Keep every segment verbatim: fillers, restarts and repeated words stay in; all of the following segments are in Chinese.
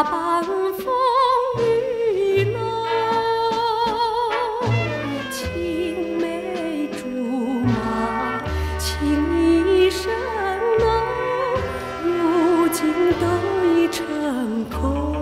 那般风雨浓，青梅竹马情意深浓，如今都已成空。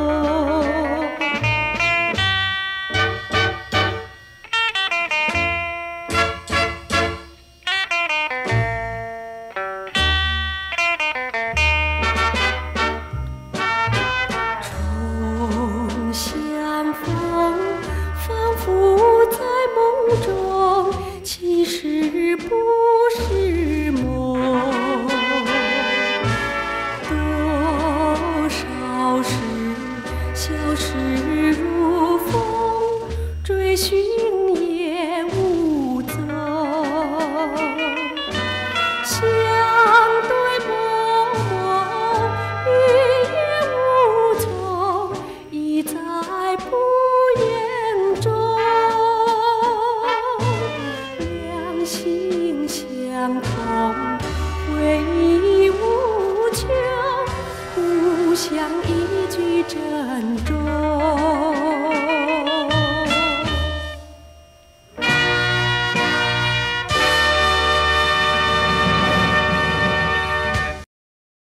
相逢，仿佛在梦中，其实不是梦。多少事消失如风，追寻也无踪。相对默默，语也无从，已在不言中。两心相通，回忆无穷，互相一句珍重。